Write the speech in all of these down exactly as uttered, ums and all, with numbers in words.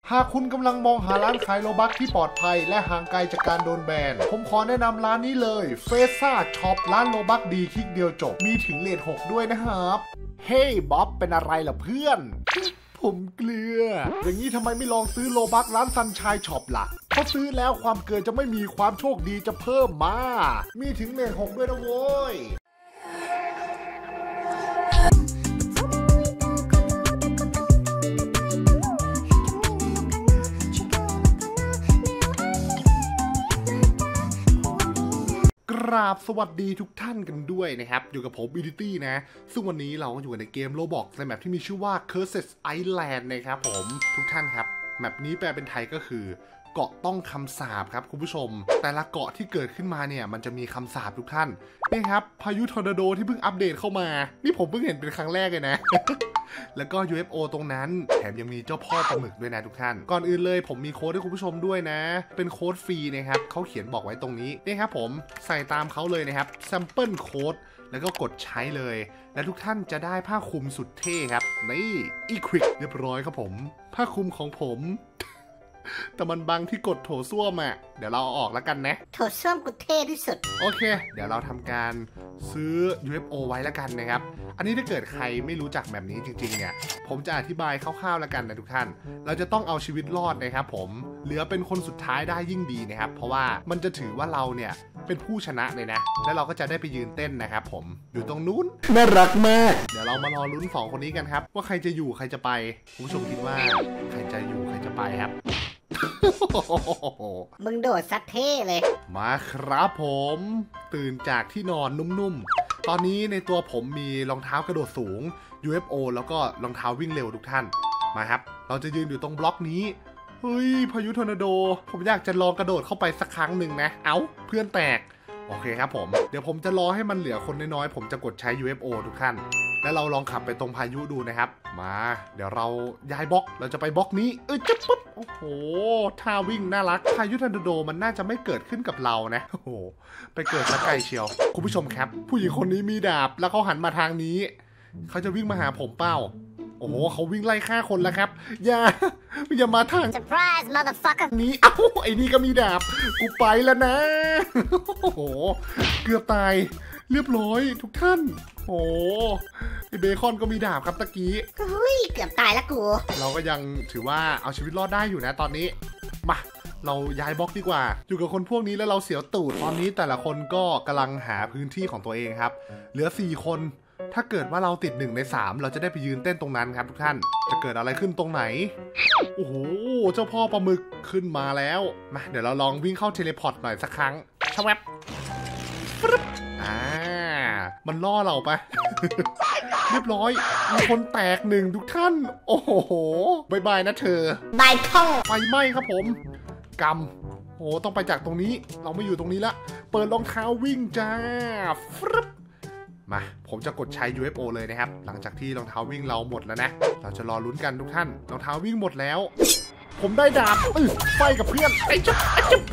หากคุณกำลังมองหาร้านขายโลบัคที่ปลอดภัยและห่างไกลจากการโดนแบนผมขอแนะนำร้านนี้เลยเฟซ่าช็อปร้านโลบัคดีคลิกเดียวจบมีถึงเลทหกด้วยนะครับเฮ้ยบ๊อบเป็นอะไรล่ะเพื่อนผมเกลืออย่างนี้ทำไมไม่ลองซื้อโลบัคร้านซันชัยช็อปล่ะเพราะซื้อแล้วความเกลือจะไม่มีความโชคดีจะเพิ่มมามีถึงเลทหกด้วยนะโว้ยกราบสวัสดีทุกท่านกันด้วยนะครับอยู่กับผมบิลิตี้นะซึ่งวันนี้เราก็อยู่ในเกม Roblox ในแมปที่มีชื่อว่า Cursed Island นะครับผมทุกท่านครับแมปนี้แปลเป็นไทยก็คือเกาะต้องคำสาปครับคุณผู้ชมแต่ละเกาะที่เกิดขึ้นมาเนี่ยมันจะมีคำสาปทุกท่านนี่ครับพายุทอร์นาโดที่เพิ่งอัปเดตเข้ามานี่ผมเพิ่งเห็นเป็นครั้งแรกเลยนะ แล้วก็ ยู เอฟ โอ ตรงนั้นแถมยังมีเจ้าพ่อปลาหมึกด้วยนะทุกท่านก่อนอื่นเลยผมมีโค้ดให้คุณผู้ชมด้วยนะเป็นโค้ดฟรีนะครับเขาเขียนบอกไว้ตรงนี้นี่ครับผมใส่ตามเขาเลยนะครับ sample code แล้วก็กดใช้เลยและทุกท่านจะได้ผ้าคลุมสุดเท่ครับนี่อีควิกเรียบร้อยครับผมผ้าคลุมของผมแต่มันบังที่กดโถส้วมอ่ะเดี๋ยวเราเอาออกแล้วกันนะโถส้วมกูเท่ที่สุดโอเคเดี๋ยวเราทำการซื้อ ยู เอฟ โอ ไว้แล้วกันนะครับอันนี้ถ้าเกิดใครไม่รู้จักแบบนี้จริงๆเนี่ยผมจะอธิบายคร่าวๆแล้วกันนะทุกท่านเราจะต้องเอาชีวิตรอดนะครับผมเหลือเป็นคนสุดท้ายได้ยิ่งดีนะครับเพราะว่ามันจะถือว่าเราเนี่ยเป็นผู้ชนะเลยนะแล้วเราก็จะได้ไปยืนเต้นนะครับผมอยู่ตรงนู้นน่ารักมากเดี๋ยวเรามารอลุ้นสองคนนี้กันครับว่าใครจะอยู่ใครจะไปคุณผู้ชมคิดว่าใครจะอยู่ใครจะไปครับมึงโดดซัดเท่เลยมาครับผมตื่นจากที่นอนนุ่มๆตอนนี้ในตัวผมมีรองเท้ากระโดดสูง ยู เอฟ โอ แล้วก็รองเท้าวิ่งเร็วทุกท่านมาครับเราจะยืนอยู่ตรงบล็อกนี้เฮ้ยพายุทอร์นาโดผมอยากจะลองกระโดดเข้าไปสักครั้งหนึ่งนะเอ้าเพื่อนแตกโอเคครับผมเดี๋ยวผมจะรอให้มันเหลือคนน้อยๆผมจะกดใช้ ยู เอฟ โอ ทุกท่านแล้วเราลองขับไปตรงพายุดูนะครับมาเดี๋ยวเราย้ายบล็อกเราจะไปบล็อกนี้เออจะปุ๊บโอ้โหท่าวิ่งน่ารักพายุทอร์นาโดมันน่าจะไม่เกิดขึ้นกับเรานะโอ้โหไปเกิดสักไกลเชียวคุณผู้ชมครับผู้หญิงคนนี้มีดาบแล้วเขาหันมาทางนี้เขาจะวิ่งมาหาผมเป้าโอ้โหเขาวิ่งไล่ฆ่าคนแล้วครับอย่าอย่ามาทาง surprise motherfucker นี้เอ้าไอ้นี่ก็มีดาบกูไปแล้วนะโอ้โหเกือบตายเรียบร้อยทุกท่านโอ้ไอเบคอนก็มีดาบครับตะกี้เฮ้ยเกือบตายแล้วกูเราก็ยังถือว่าเอาชีวิตรอดได้อยู่นะตอนนี้มาเราย้ายบล็อกดีกว่าอยู่กับคนพวกนี้แล้วเราเสียวตูดตอนนี้แต่ละคนก็กำลังหาพื้นที่ของตัวเองครับเหลือสี่คนถ้าเกิดว่าเราติดหนึ่งในสามเราจะได้ไปยืนเต้นตรงนั้นครับทุกท่านจะเกิดอะไรขึ้นตรงไหนโอ้โหเจ้าพ่อปลาหมึกขึ้นมาแล้วมาเดี๋ยวเราลองวิ่งเข้าเทเลพอร์ตหน่อยสักครั้งชวบอ่ามันล่อเราปะ เรียบร้อยมีคนแตกหนึ่งทุกท่านโอ้โหบายบายนะเธอบายพ่อไฟไหม้ครับผมกำโอ้ต้องไปจากตรงนี้เราไม่อยู่ตรงนี้ละเปิดรองเท้าวิ่งจ้าฟรึบมาผมจะกดใช้ ยู เอฟ โอ เลยนะครับหลังจากที่รองเท้าวิ่งเราหมดแล้วนะเราจะรอลุ้นกันทุกท่านรองเท้าวิ่งหมดแล้วผมได้ดาบอื้อไฟกับเพื่อนไอ้จุ๊บไอ้จุ๊บ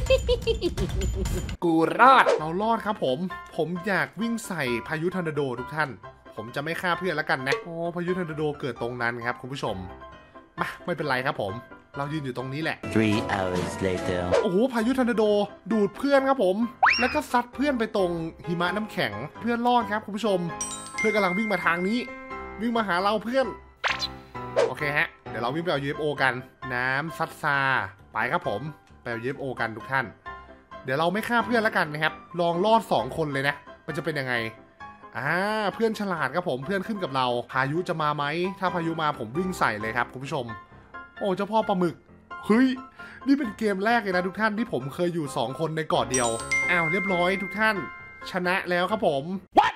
กูรอดเรารอดครับผมผมอยากวิ่งใส่พายุทอร์นาโดทุกท่านผมจะไม่ฆ่าเพื่อนแล้วกันนะโอ้พายุทอร์นาโดเกิดตรงนั้นครับคุณผู้ชมมาไม่เป็นไรครับผมเรายืนอยู่ตรงนี้แหละ three hours later โอ้โหพายุทอร์นาโดดูดเพื่อนครับผมแล้วก็ซัดเพื่อนไปตรงหิมะน้ำแข็งเพื่อนรอดครับคุณผู้ชมเพื่อนกำลังวิ่งมาทางนี้วิ่งมาหาเราเพื่อนโอเคฮะเดี๋ยวเราวิ่งไปเอา ยู เอฟ โอ กันน้ำซัดซาไปครับผมไปเอา ยู เอฟ โอ กันทุกท่านเดี๋ยวเราไม่ฆ่าเพื่อนแล้วกันนะครับลองรอดสองคนเลยนะมันจะเป็นยังไงอ่าเพื่อนฉลาดครับผมเพื่อนขึ้นกับเราพายุจะมาไหมถ้าพายุมาผมวิ่งใส่เลยครับคุณผู้ชมโอ้เจ้าพ่อปลาหมึกเฮ้ยนี่เป็นเกมแรกเลยนะทุกท่านที่ผมเคยอยู่สองคนในเกาะเดียวอ้าวเรียบร้อยทุกท่านชนะแล้วครับผม What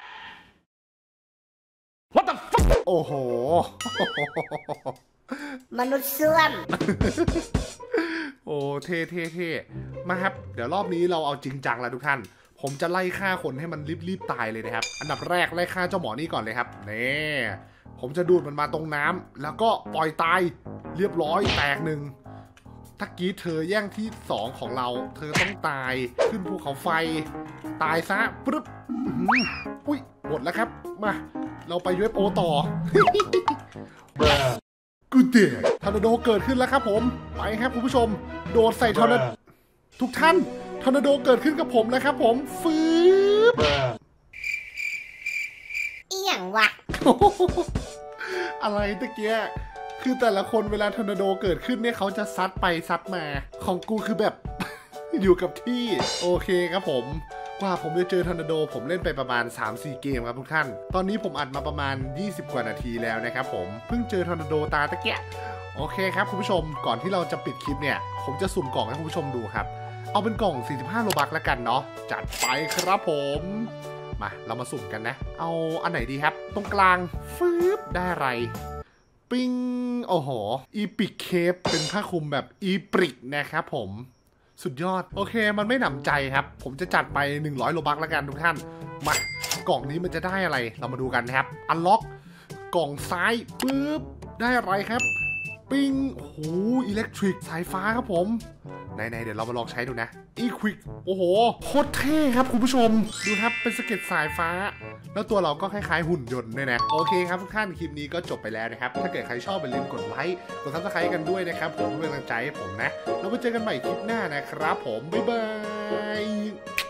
What the fuck โอ้โหมนุษย์ส้วมโอ้เท่เท่เท่มาครับเดี๋ยวรอบนี้เราเอาจริงจังแล้วทุกท่านผมจะไล่ฆ่าคนให้มันรีบๆตายเลยนะครับอันดับแรกไล่ฆ่าเจ้าหมอนี่ก่อนเลยครับนี่ผมจะดูดมันมาตรงน้ำแล้วก็ปล่อยตายเรียบร้อยแตกหนึ่งตะกี้เธอแย่งที่สองของเราเธอต้องตายขึ้นภูเขาไฟตายซะปึ๊บอุ้ยหมดแล้วครับมาเราไป ยู เอฟ โอ ต่อกูเดะทอร์นาโดเกิดขึ้นแล้วครับผมไปครับคุณผู้ชมโดดใส่ทอร์นาโดทุกท่านทอร์นาโดเกิดขึ้นกับผมแล้วครับผมฟืบอีหยังวะอะไรตะเกียคือแต่ละคนเวลาทอร์นาโดเกิดขึ้นเนี่ยเขาจะซัดไปซัดมาของกูคือแบบ อยู่กับที่โอเคครับผมกว่าผมจะเจอทอร์นาโดผมเล่นไปประมาณ สามสี่ เกมครับทุกท่านตอนนี้ผมอัดมาประมาณยี่สิบกว่านาทีแล้วนะครับผมเพิ่งเจอทอร์นาโดตาตะเกียโอเคครับคุณผู้ชมก่อนที่เราจะปิดคลิปเนี่ยผมจะสุ่มกล่องให้คุณผู้ชมดูครับเอาเป็นกล่องสี่สิบห้าโลบักแล้วกันเนาะจัดไปครับผมมาเรามาสุ่มกันนะเอาอันไหนดีครับตรงกลางฟืบได้อะไรปิ้งโอ้โหอีปิกเคปเป็นผ้าคลุมแบบอีปริกนะครับผมสุดยอดโอเคมันไม่หนำใจครับผมจะจัดไปหนึ่งร้อยโลบักแล้วกันทุกท่านมากล่องนี้มันจะได้อะไรเรามาดูกันนะครับอันล็อกกล่องซ้ายปึ๊บได้อะไรครับปิ้งโอ้โหอิเล็กทริกสายฟ้าครับผมไหนๆเดี๋ยวเรามาลองใช้ดูนะอีควิกโอ้โหโคตรเท่ครับคุณผู้ชมดูครับเป็นสเก็ตสายฟ้าแล้วตัวเราก็คล้ายๆหุ่นยนต์ด้วยนะโอเคครับทุกท่านคลิปนี้ก็จบไปแล้วนะครับถ้าเกิดใครชอบอย่าลืมกดไลค์กดซับสไครต์กันด้วยนะครับผมเพื่อเป็นกำลังใจให้ผมนะแล้วไว้เจอกันใหม่คลิปหน้านะครับผมบ๊ายบาย